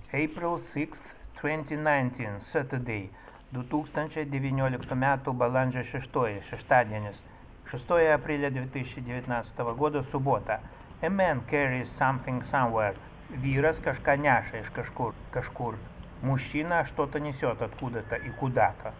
April 6, 2019, Saturday, 2019 metų balandžio 6, šeštadienis, 6 апреля 2019 года, суббота. A man carries something somewhere. Vyras kažką neša iš kažkur. Мужчина что-то несет откуда-то и куда-то.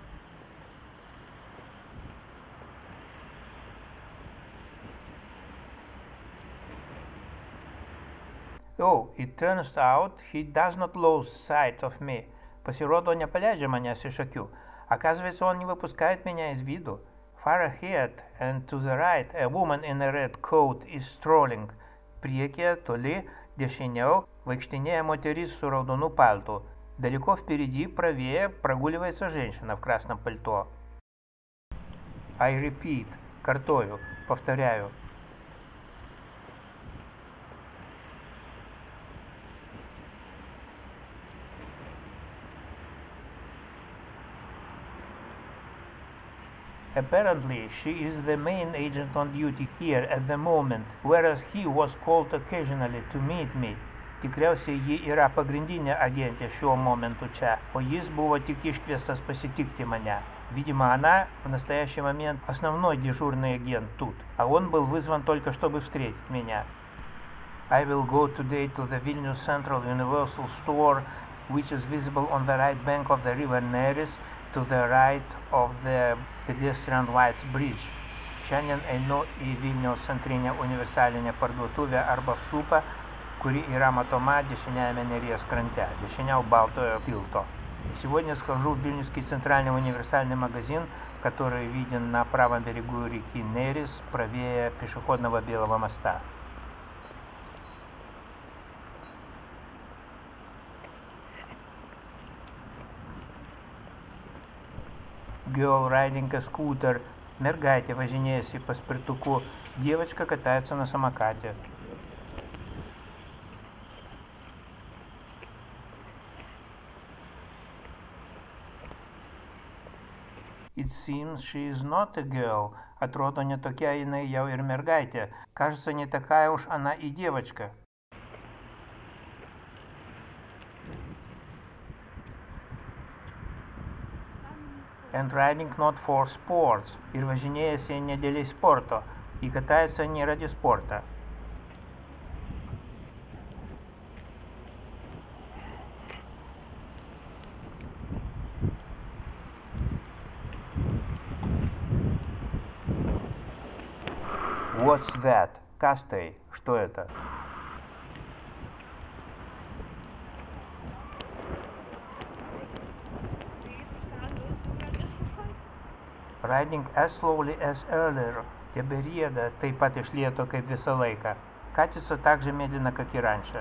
Oh, it turns out he does not lose sight of me. Pasirodo, nepaleidžia manęs iš akių. Оказывается, он не выпускает меня из виду. Far ahead and to the right, a woman in a red coat is strolling. Priekyje, toli, dešiniau, vaikštinėja мотерис su raudonu paltu. Далеко впереди, правее, прогуливается женщина в красном пальто. I repeat, картою, повторяю. Apparently, she is the main agent on duty here at the moment, whereas he was called occasionally to meet me. Tikriausiai ji yra pagrindinė agentė šiuo momentu čia, o jis buvo tik iškviestas pasitikti меня. Видимо, она в настоящий момент основной дежурный агент тут, а он был вызван только чтобы встретить меня. I will go today to the Vilnius Central Universal Store, which is visible on the right bank of the river Neris, to the right of the pedestrian White's Bridge. Šiandien einu į Vilniaus centrinę universalinę parduotuvę arba ВЦУПа, kuri yra матома дешиняями Neries кранте, дешиняу Балтоё тилто. Сегодня схожу в Вильнюсский центральный универсальный магазин, который виден на правом берегу реки Нерис, правее пешеходного Белого моста. Girl riding a scooter. Мергайте, važinėjasi paspirtuku. Девочка катается на самокате. It seems she is not a girl. Atrodo, не tokia jinai jau ir mergaitė. Кажется, не такая уж она и девочка. And riding not for sports. Ir važinėjasi ne dėl sporto. И катается не ради спорта. What's that? Kas tai? Что это? Riding as slowly as earlier. Тебериеда taip pat iš lėto kaip visą laiką. Катится так же медленно, как и раньше.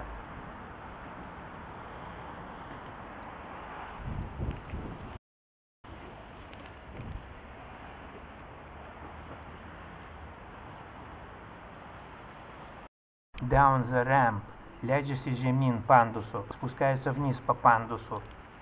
Down the ramp. Leidžiasi žemyn pandusu. Спускается вниз по пандусу.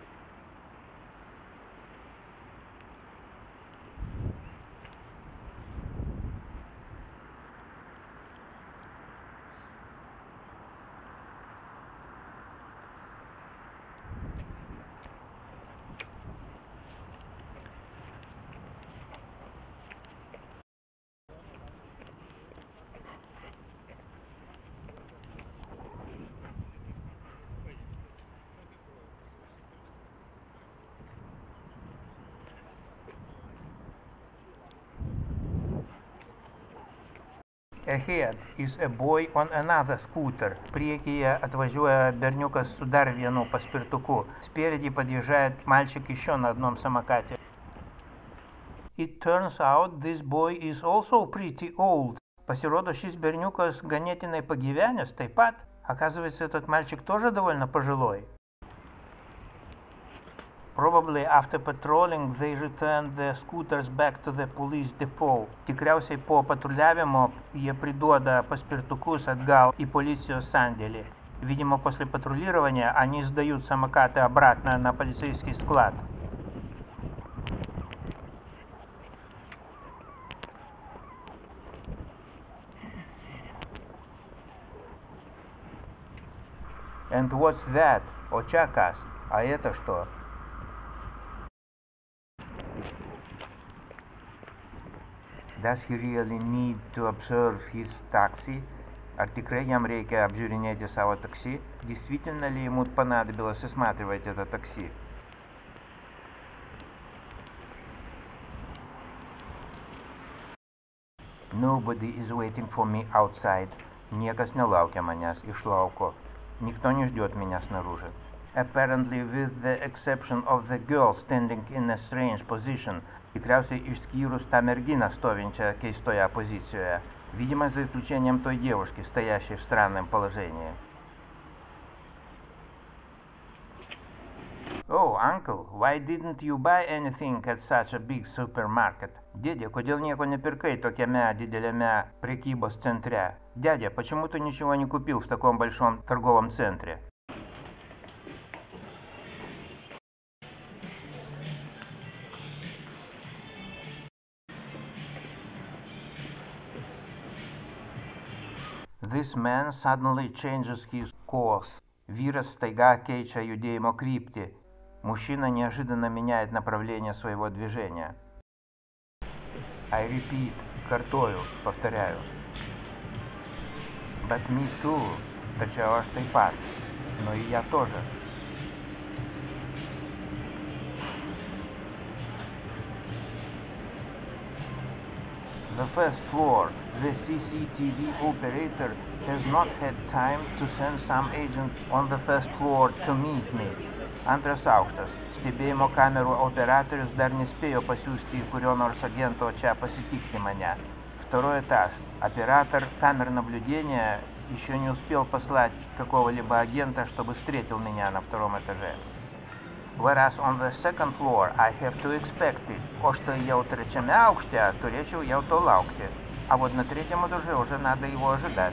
Ahead is a boy on another scooter. Priekyje atvažiuoja berniukas su dar vienu paspirtuku. Спереди подъезжает мальчик еще на одном самокате. It turns out this boy is also pretty old. Pasirodo, šis berniukas ganėtinai pagyvenęs taip pat. Оказывается, этот мальчик тоже довольно пожилой. Probably after patrolling they returned the scooters back to the police depot. Tikriausiai po patruliavimo jie приduoda paspirtukus atgal į policijos sandėlį. Видимо, после патрулирования они сдают самокаты обратно на полицейский склад. And what's that? Очакас. А это что? Does he really need to observe his taxi? Ar tikrai jam reikia apžiūrinėti savo taksi? Действительно ли ему понадобилось осматривать это такси? Nobody is waiting for me outside. Niekas nelaukia manęs iš lauko. Никто не ждет меня снаружи. Apparently, with the exception of the girl standing in a strange position, tikriausiai išskyrus tą merginą stovinčią keistoje позициjoje, видимо, за исключением той девушки, стоящей в странном положении. Oh, uncle, why didn't you buy anything at such a big supermarket? Дядя, kodėl nieko nepirkai tokiame dideliame prekybos центре? Дядя, почему ты ничего не купил в таком большом торговом центре? This man suddenly changes his course. Vyras staiga keičia judėjimo kryptį. Мужчина неожиданно меняет направление своего движения. I repeat, картою, повторяю. But me too, tačiau aš taip pat. Но и я тоже. The first floor, the CCTV operator has not had time to send some agent on the first floor to meet me. Antras aukštas. Stebėjimo kamerų operatorius dar нespėjo pasiųsti kurio nors агента čia pasitikti меня. Второй этаж. Оператор камер наблюдения еще не успел послать какого-либо агента, чтобы встретил меня на втором этаже. Whereas on the second floor I have to expect it. O štai jau trečiame aukšte turėčiau jau to laukti. А вот на третьем этаже уже надо его ожидать.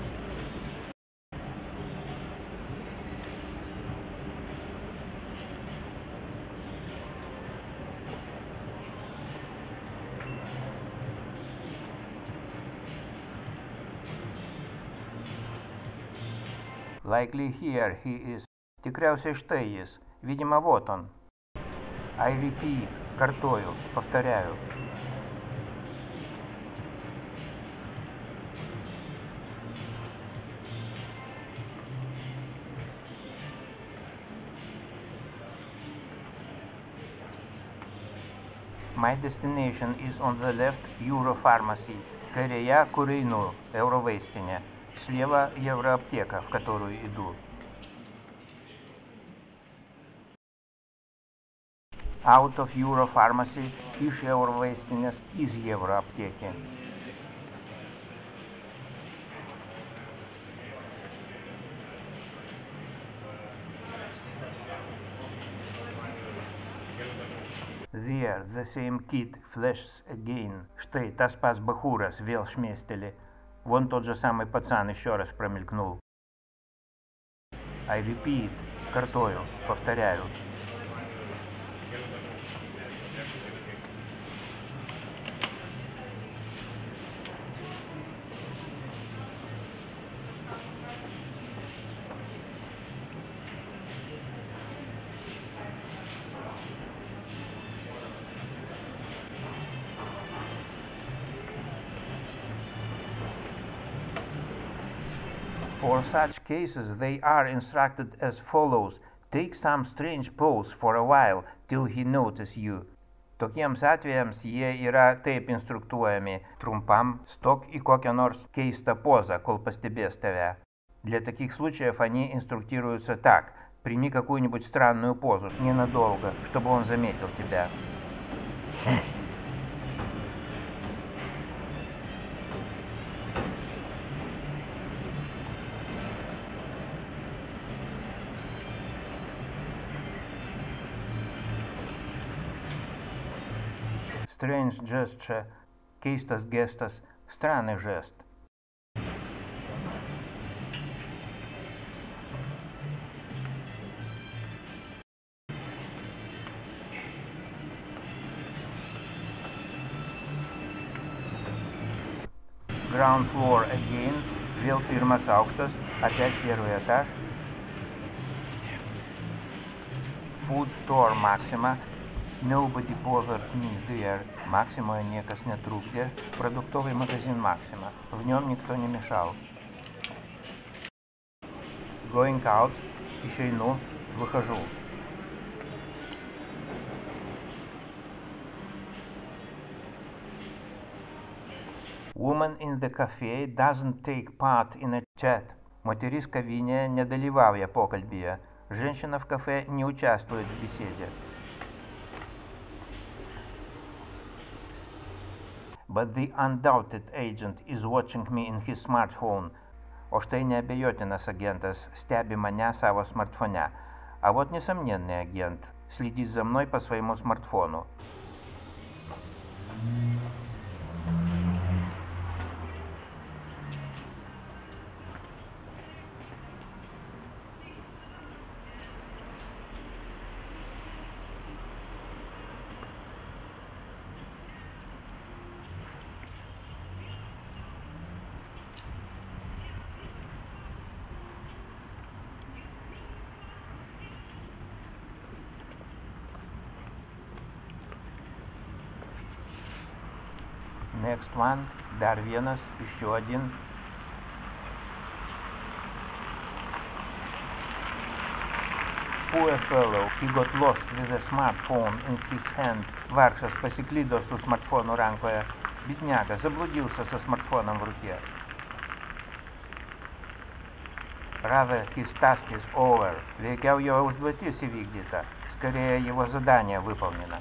Likely here he is. Tikriausiai štai jis. Видимо, вот он. I repeat, картою, повторяю. My destination is on the left, Europharmacy. Kairėje, kur einu, Eurovaistinė. Слева Евроаптека, в которую иду. Out of Europharmacy, iš Eurovaistinės, из Евроаптеки. There, the same kid flashes again. Štai, tas pats бахурас vėl šmėsteli. Вон тот же самый пацан еще раз промелькнул. I repeat, картою, повторяю. For such cases, they are instructed as follows. Take some strange pose for a while till he notices you. Tokiems atvejams jie yra taip instruktuojami. Trumpам stok į kokią nors keistą позу, кол пастебės тебя. Для таких случаев они инструктируются так. Прими какую-нибудь странную позу, ненадолго, чтобы он заметил тебя. Strange gesture, keistas gestas, странный жест. Ground floor again, vėl pirmas aukštas, опять первый этаж. Food store Maxima. Nobody bothered me there. Максиму niekas netrukdė. Продуктовый магазин Maxima. В нем никто не мешал. Going out. Išeinu. Выхожу. Woman in the cafe doesn't take part in a chat. Moteris kavinėje nedalyvauja pokalbyje. Женщина в кафе не участвует в беседе. But the undoubted agent is watching me in his smartphone. O štai neabejotinas agentas stebi mane savo смартфоне. А вот несомненный агент следит за мной по своему смартфону. Next one, dar vienas, еще один. Poor fellow, he got lost with a smartphone in his hand. Vargšas pasiklydo su smartfonu rankoje. Бедняга заблудился со смартфоном в руке. Rather, his task is over. Veikiau jo užduotis įvykdyta. Скорее, его задание выполнено.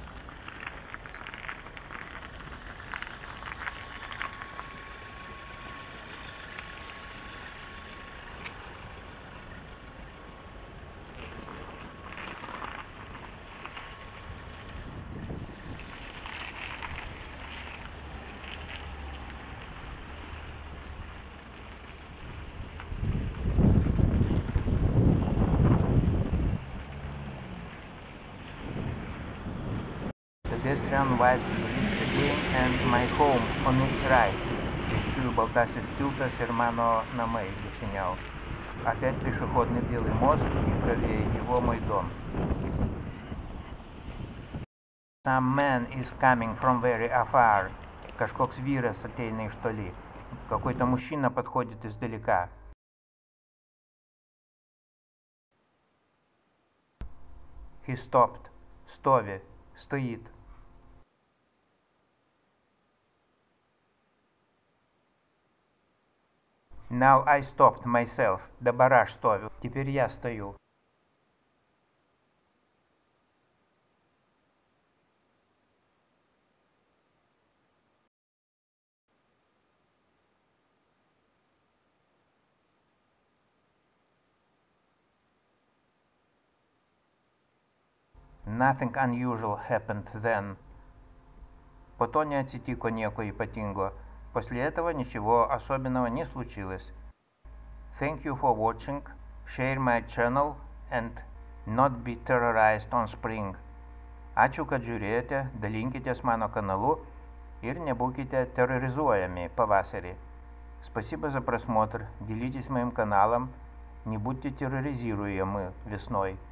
Pedestrian White Bridge again and my home on its right. Пешеходный Baltasis tiltas ir mano namai dešiniau. Опять пешеходный белый мост и правее его мой дом. Some man is coming from very afar. Kažkoks vyras ateina iš toli. Какой-то мужчина подходит издалека. He stopped. Stovi. Стоит. Now I stopped myself. Dabar aš stoviu. Теперь я стою. Nothing unusual happened then. Po to neatsitiko nieko ypatingo. После этого ничего особенного не случилось. Thank you for watching. Share my channel and not be terrorized on spring. Ačiū, kad žiūrėjote, dalinkitės mano kanalu ir nebūkite терроризуемыми павасарį. Спасибо за просмотр. Делитесь моим каналом. Не будьте терроризируемы весной.